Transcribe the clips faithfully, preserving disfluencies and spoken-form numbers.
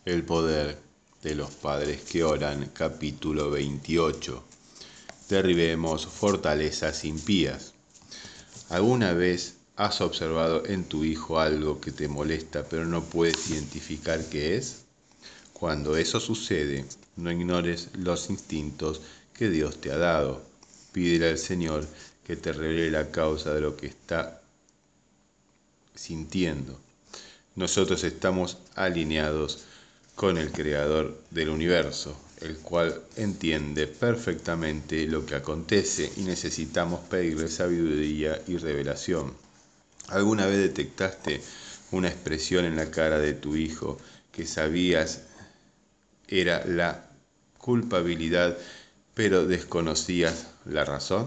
El poder de los padres que oran, capítulo veintiocho. Derribemos fortalezas impías. ¿Alguna vez has observado en tu hijo algo que te molesta pero no puedes identificar qué es? Cuando eso sucede, no ignores los instintos que Dios te ha dado. Pídele al Señor que te revele la causa de lo que está sintiendo. Nosotros estamos alineados con el Creador del universo, el cual entiende perfectamente lo que acontece y necesitamos pedirle sabiduría y revelación. ¿Alguna vez detectaste una expresión en la cara de tu hijo que sabías era la culpabilidad, pero desconocías la razón?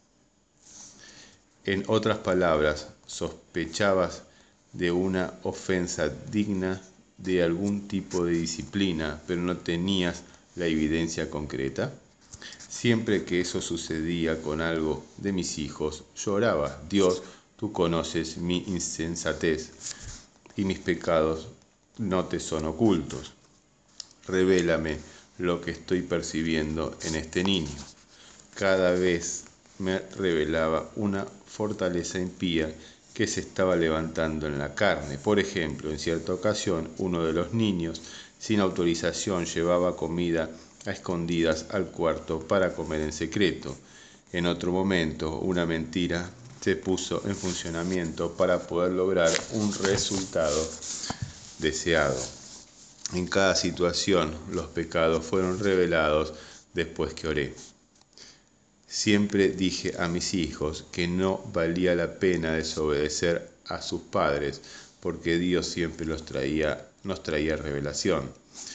En otras palabras, sospechabas de una ofensa digna de algún tipo de disciplina, pero no tenías la evidencia concreta. Siempre que eso sucedía con algo de mis hijos, lloraba: Dios, tú conoces mi insensatez y mis pecados no te son ocultos. Revélame lo que estoy percibiendo en este niño. Cada vez me revelaba una fortaleza impía que se estaba levantando en la carne. Por ejemplo, en cierta ocasión, uno de los niños, sin autorización, llevaba comida a escondidas al cuarto para comer en secreto. En otro momento, una mentira se puso en funcionamiento para poder lograr un resultado deseado. En cada situación, los pecados fueron revelados después que oré. Siempre dije a mis hijos que no valía la pena desobedecer a sus padres, porque Dios siempre los traía, nos traía revelación.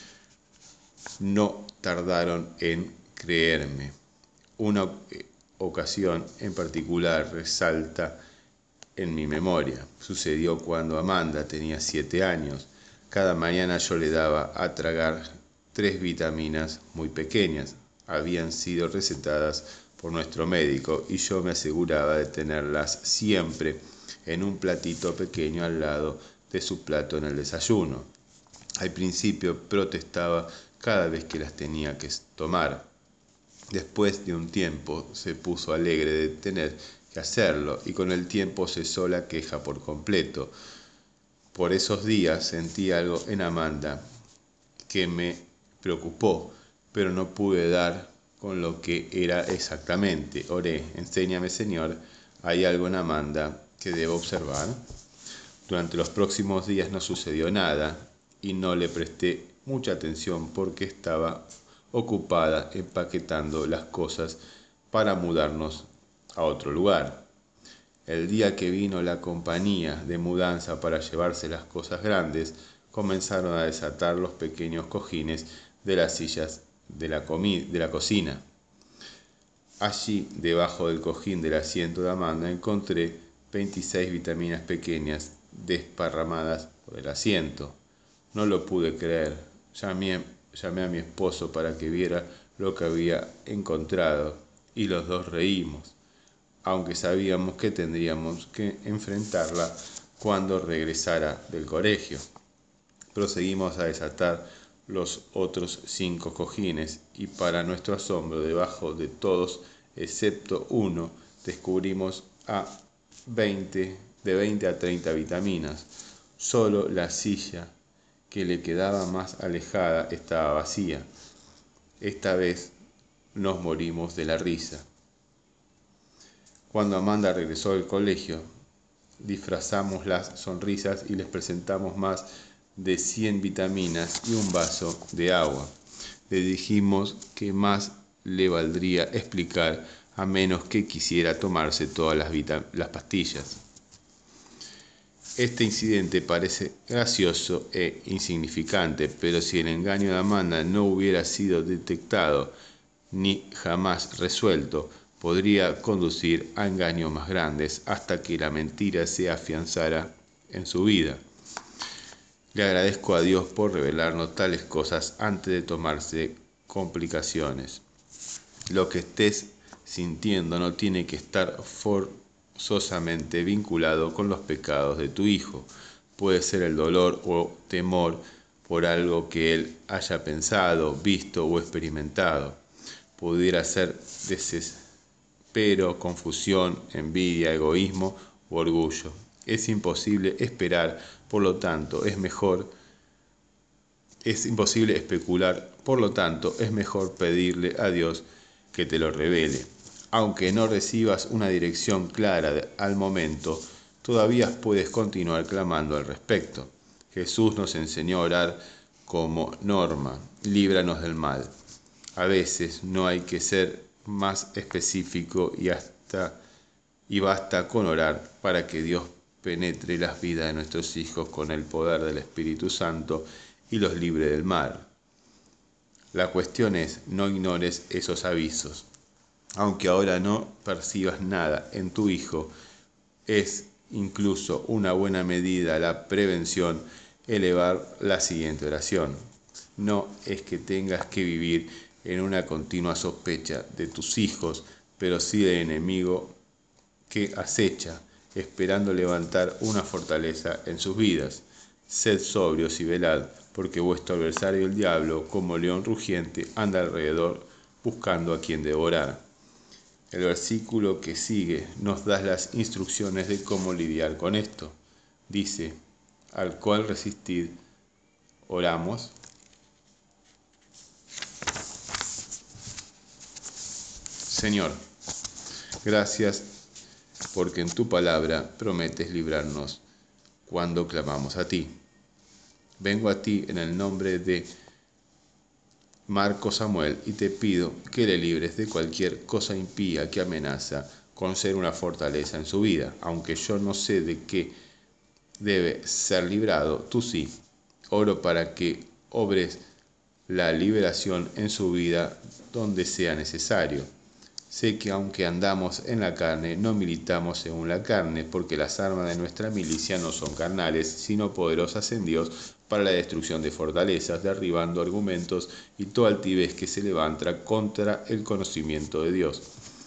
No tardaron en creerme. Una ocasión en particular resalta en mi memoria. Sucedió cuando Amanda tenía siete años. Cada mañana yo le daba a tragar tres vitaminas muy pequeñas. Habían sido recetadas por nuestro médico y yo me aseguraba de tenerlas siempre en un platito pequeño al lado de su plato en el desayuno. Al principio protestaba cada vez que las tenía que tomar. Después de un tiempo se puso alegre de tener que hacerlo y con el tiempo cesó la queja por completo. Por esos días sentí algo en Amanda que me preocupó, pero no pude dar con lo que era exactamente. Oré: enséñame, Señor, ¿hay algo en Amanda que debo observar? Durante los próximos días no sucedió nada y no le presté mucha atención porque estaba ocupada empaquetando las cosas para mudarnos a otro lugar. El día que vino la compañía de mudanza para llevarse las cosas grandes, comenzaron a desatar los pequeños cojines de las sillas de la, comi- de la cocina. Allí, debajo del cojín del asiento de Amanda, encontré veintiséis vitaminas pequeñas desparramadas por el asiento. No lo pude creer. Llamé, llamé a mi esposo para que viera lo que había encontrado y los dos reímos, aunque sabíamos que tendríamos que enfrentarla cuando regresara del colegio. Proseguimos a desatar los otros cinco cojines y, para nuestro asombro, debajo de todos excepto uno, descubrimos a veinte, de veinte a treinta vitaminas. Solo la silla que le quedaba más alejada estaba vacía. Esta vez nos morimos de la risa. Cuando Amanda regresó del colegio, disfrazamos las sonrisas y les presentamos más de cien vitaminas y un vaso de agua. Le dijimos que más le valdría explicar, a menos que quisiera tomarse todas las, las pastillas. Este incidente parece gracioso e insignificante, pero si el engaño de Amanda no hubiera sido detectado ni jamás resuelto, podría conducir a engaños más grandes hasta que la mentira se afianzara en su vida. Le agradezco a Dios por revelarnos tales cosas antes de tomarse complicaciones. Lo que estés sintiendo no tiene que estar forzosamente vinculado con los pecados de tu hijo. Puede ser el dolor o temor por algo que él haya pensado, visto o experimentado. Pudiera ser desespero, confusión, envidia, egoísmo u orgullo. Es imposible esperar, por lo tanto, es mejor, es imposible especular, por lo tanto, es mejor pedirle a Dios que te lo revele. Aunque no recibas una dirección clara al momento, todavía puedes continuar clamando al respecto. Jesús nos enseñó a orar como norma: líbranos del mal. A veces no hay que ser más específico y hasta y basta con orar para que Dios penetre las vidas de nuestros hijos con el poder del Espíritu Santo y los libre del mal. La cuestión es: no ignores esos avisos. Aunque ahora no percibas nada en tu hijo, es incluso una buena medida la prevención elevar la siguiente oración. No es que tengas que vivir en una continua sospecha de tus hijos, pero sí del enemigo que acecha, esperando levantar una fortaleza en sus vidas. Sed sobrios y velad, porque vuestro adversario el diablo, como león rugiente, anda alrededor buscando a quien devorar. El versículo que sigue nos da las instrucciones de cómo lidiar con esto. Dice: al cual resistid. Oramos. Señor, gracias porque en tu palabra prometes librarnos cuando clamamos a ti. Vengo a ti en el nombre de Marco Samuel y te pido que le libres de cualquier cosa impía que amenaza con ser una fortaleza en su vida. Aunque yo no sé de qué debe ser librado, tú sí. Oro para que obres la liberación en su vida donde sea necesario. Sé que aunque andamos en la carne, no militamos según la carne, porque las armas de nuestra milicia no son carnales, sino poderosas en Dios para la destrucción de fortalezas, derribando argumentos y toda altivez que se levanta contra el conocimiento de Dios.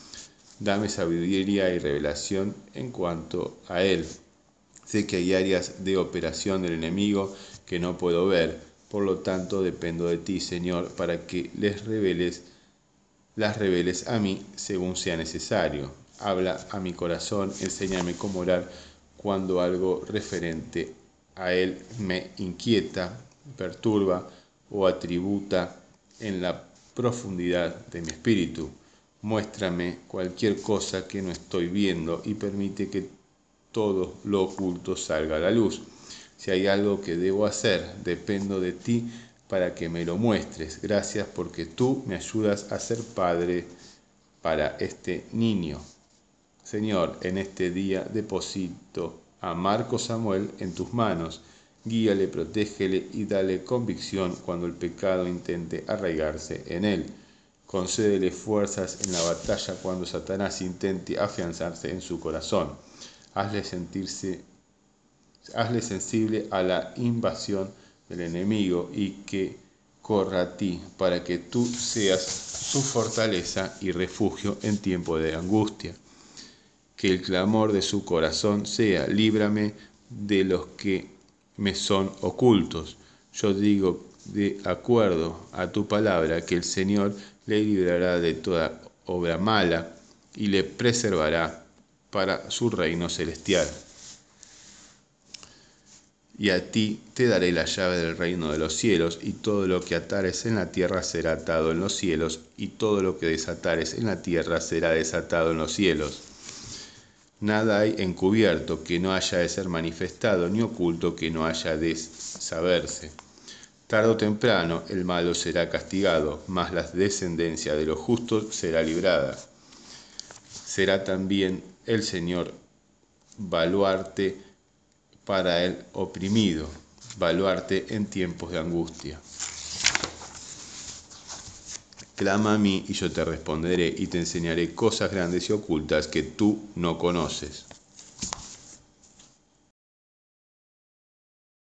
Dame sabiduría y revelación en cuanto a Él. Sé que hay áreas de operación del enemigo que no puedo ver, por lo tanto dependo de ti, Señor, para que les reveles las reveles a mí según sea necesario. Habla a mi corazón, enséñame cómo orar cuando algo referente a él me inquieta, perturba o atributa en la profundidad de mi espíritu. Muéstrame cualquier cosa que no estoy viendo y permite que todo lo oculto salga a la luz. Si hay algo que debo hacer, dependo de ti para que me lo muestres. Gracias porque tú me ayudas a ser padre para este niño. Señor, en este día deposito a Marco Samuel en tus manos. Guíale, protégele y dale convicción cuando el pecado intente arraigarse en él. Concédele fuerzas en la batalla cuando Satanás intente afianzarse en su corazón. Hazle sentirse, hazle sensible a la invasión del enemigo y que corra a ti para que tú seas su fortaleza y refugio en tiempo de angustia. Que el clamor de su corazón sea: líbrame de los que me son ocultos. Yo digo, de acuerdo a tu palabra, que el Señor le librará de toda obra mala y le preservará para su reino celestial. Y a ti te daré la llave del reino de los cielos, y todo lo que atares en la tierra será atado en los cielos, y todo lo que desatares en la tierra será desatado en los cielos. Nada hay encubierto que no haya de ser manifestado, ni oculto que no haya de saberse. Tarde o temprano el malo será castigado, mas la descendencia de los justos será librada. Será también el Señor baluarte para el oprimido, baluarte en tiempos de angustia. Clama a mí y yo te responderé y te enseñaré cosas grandes y ocultas que tú no conoces.